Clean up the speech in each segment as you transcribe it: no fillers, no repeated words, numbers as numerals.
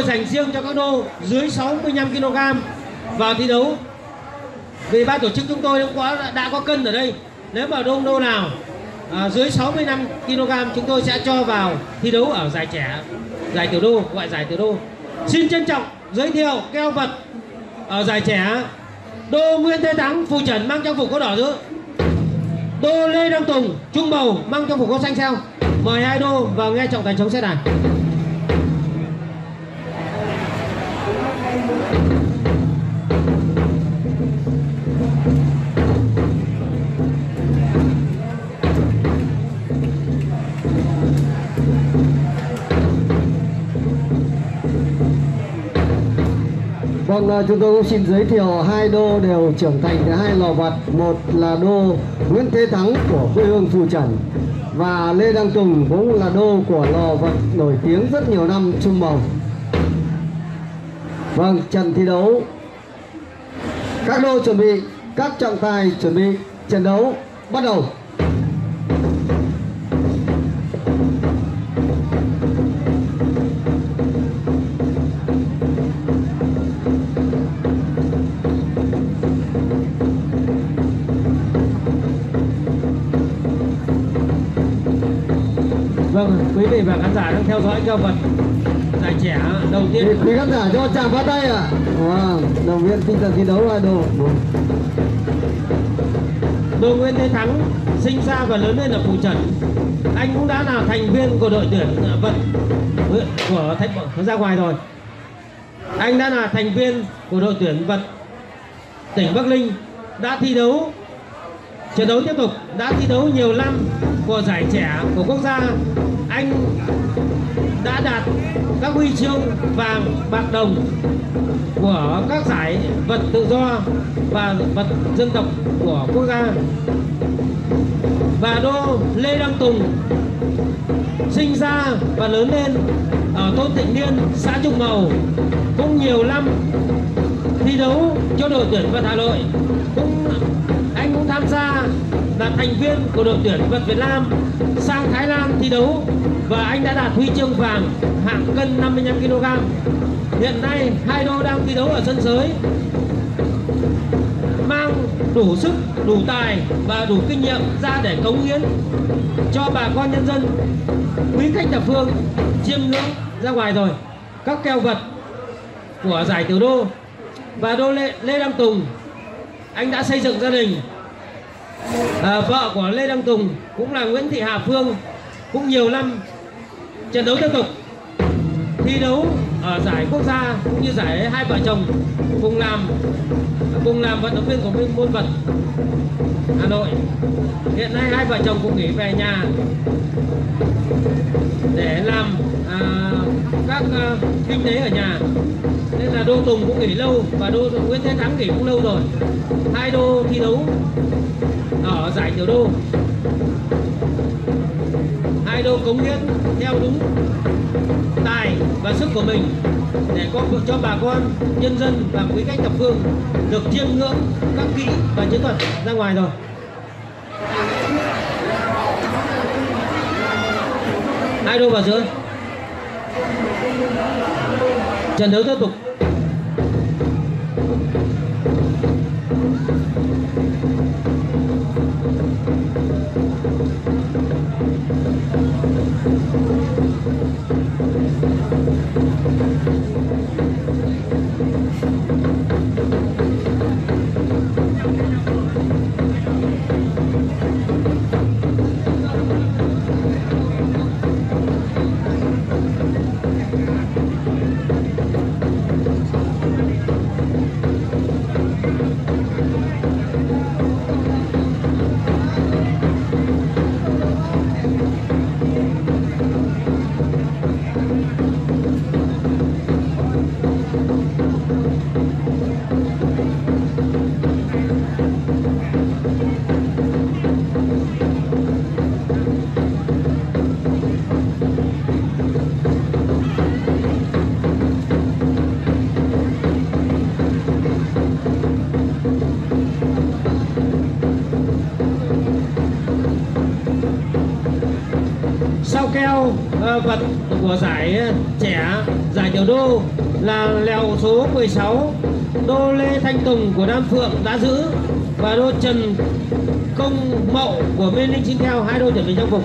tôi dành riêng cho các đô dưới 65 kg vào thi đấu. Vì ban tổ chức chúng tôi đã có cân ở đây. Nếu mà đô nào dưới 65 kg chúng tôi sẽ cho vào thi đấu ở giải trẻ, giải tiểu đô, gọi giải tiểu đô. Xin trân trọng giới thiệu keo vật ở giải trẻ. Đô Nguyễn Thế Thắng phù trần mang trang phục có đỏ giữa. Đô Lê Đăng Tùng trung màu mang trang phục có xanh xeo. Mời hai đô vào nghe trọng tài chống xét đài. Vâng, chúng tôi cũng xin giới thiệu hai đô đều trưởng thành từ hai lò vật. Một là đô Nguyễn Thế Thắng của quê hương Phù Trần và Lê Đăng Tùng cũng là đô của lò vật nổi tiếng rất nhiều năm Trung Mầu. Vâng, trận thi đấu, các đô chuẩn bị, các trọng tài chuẩn bị, trận đấu bắt đầu. Vâng, quý vị và khán giả đang theo dõi keo vật giải trẻ đầu tiên. Quý khán giả cho chàng phát tay ạ. Động viên tinh thần thi đấu hai đô. Đô Nguyễn Thế Thắng sinh ra và lớn lên ở Phù Trần. Anh cũng đã là thành viên của đội tuyển vật của ra ngoài rồi. Anh đã là thành viên của đội tuyển vật tỉnh Bắc Ninh, đã thi đấu, trận đấu tiếp tục, đã thi đấu nhiều năm của giải trẻ của quốc gia. Anh đã đạt các huy chương vàng, bạc, đồng của các giải vật tự do và vật dân tộc của quốc gia. Và đô Lê Đăng Tùng sinh ra và lớn lên ở thôn Tịnh Niên, xã Trung Mầu, cũng nhiều năm thi đấu cho đội tuyển vật Hà Nội. Anh cũng tham gia là thành viên của đội tuyển vật Việt Nam sang Thái Lan thi đấu và anh đã đạt huy chương vàng hạng cân 55 kg. Hiện nay hai đô đang thi đấu ở sân sới, mang đủ sức, đủ tài và đủ kinh nghiệm ra để cống hiến cho bà con nhân dân, quý khách thập phương chiêm ngưỡng ra ngoài rồi các keo vật của giải tiểu đô. Và đô Lê Đăng Tùng, anh đã xây dựng gia đình. Vợ của Lê Đăng Tùng cũng là Nguyễn Thị Hà Phương, cũng nhiều năm trận đấu tiếp tục, thi đấu ở giải quốc gia cũng như giải hai vợ chồng cùng làm vận động viên của môn vật Hà Nội. Hiện nay hai vợ chồng cũng nghỉ về nhà để làm các kinh tế ở nhà, nên là đô Tùng cũng nghỉ lâu và đô Nguyễn Thế Thắng nghỉ cũng lâu rồi. Hai đô thi đấu ở giải tiểu đô, hai đô cống hiến theo đúng tài và sức của mình để cho bà con nhân dân và quý khách thập phương được chiêm ngưỡng các kỹ và chiến thuật ra ngoài rồi. Hai đô vào giữa, trận đấu tiếp tục. theo vật của giải trẻ, giải tiểu đô là lèo số 16, đô Lê Thanh Tùng của Đan Phượng đã giữ, và đô Trần Công Mậu của Mê Linh xin theo. Hai đô chuẩn bị trang phục.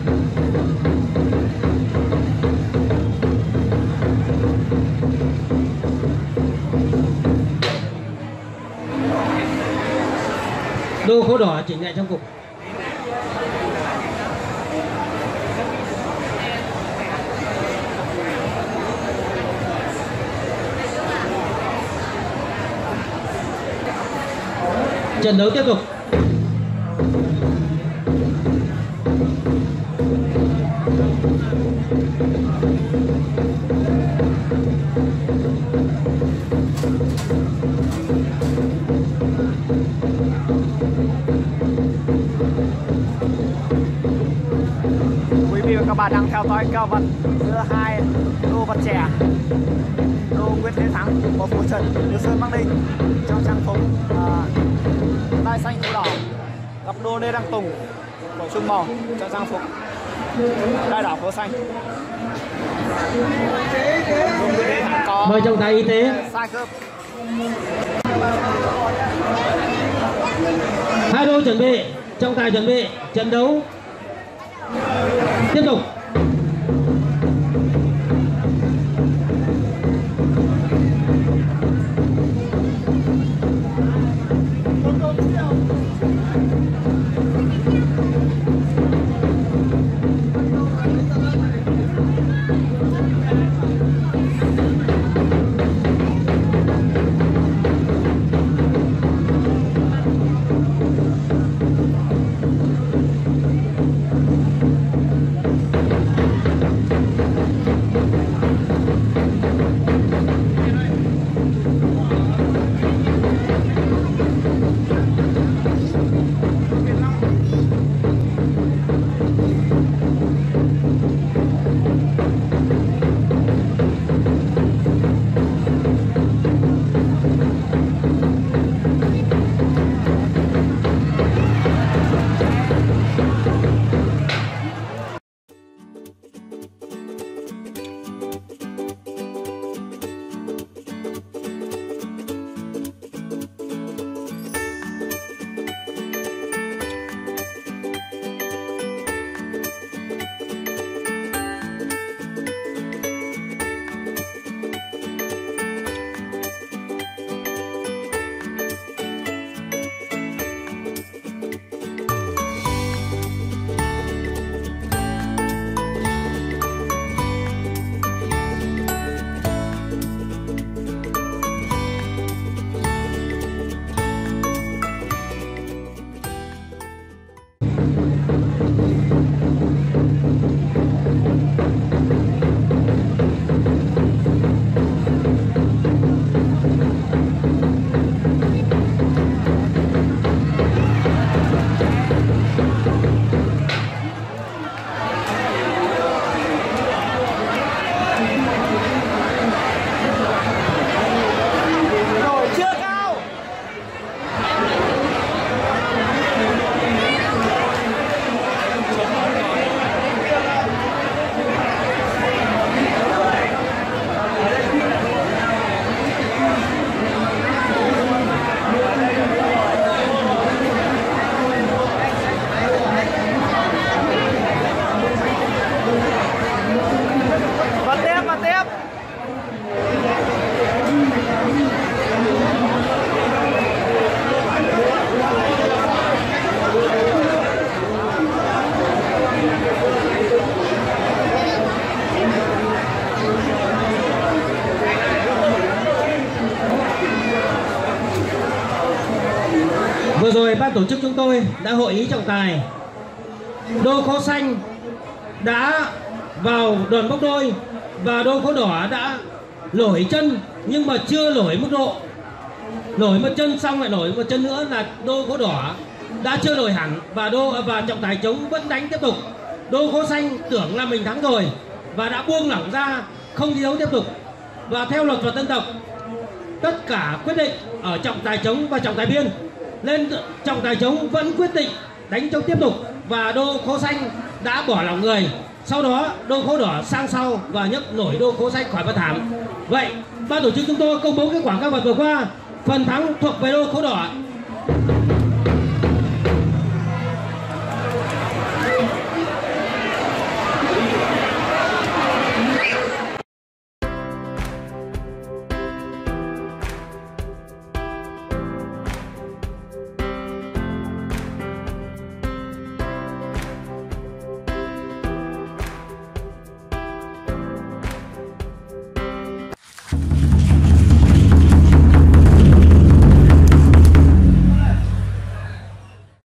Đô Khố Đỏ chỉnh lại trang phục. Trận đấu tiếp tục. Quý vị và các bạn đang theo dõi kèo vật giữa hai đô vật trẻ, đô Nguyễn Thế Thắng của Phú Trần, New Sơn Bắc Ninh trong trang phục đai xanh phú đỏ, gặp đô Lê Đăng Tùng của Trung Màu trong trang phục đai đỏ phố xanh. Mời trọng tài y tế. Sai khớp. Hai đô chuẩn bị, trọng tài chuẩn bị, trận đấu tiếp tục. Vừa rồi ban tổ chức chúng tôi đã hội ý trọng tài. Đô Khố Xanh đã vào đòn bốc đôi và đô Khố Đỏ đã lỗi chân nhưng mà chưa lỗi mức độ. Lỗi một chân xong lại lỗi một chân nữa là đô Khố Đỏ đã chưa lỗi hẳn, và trọng tài chống vẫn đánh tiếp tục. Đô Khố Xanh tưởng là mình thắng rồi và đã buông lỏng ra không thi đấu tiếp tục. Và theo luật vật dân tộc, tất cả quyết định ở trọng tài chống và trọng tài biên, nên trọng tài chống vẫn quyết định đánh chống tiếp tục và đô Khố Xanh đã bỏ lỏng người Sau đó đô khố đỏ sang sau và nhấc nổi đô khố xanh khỏi bàn thảm. Vậy ban tổ chức chúng tôi công bố kết quả các vật vừa qua. Phần thắng thuộc về đô khố đỏ.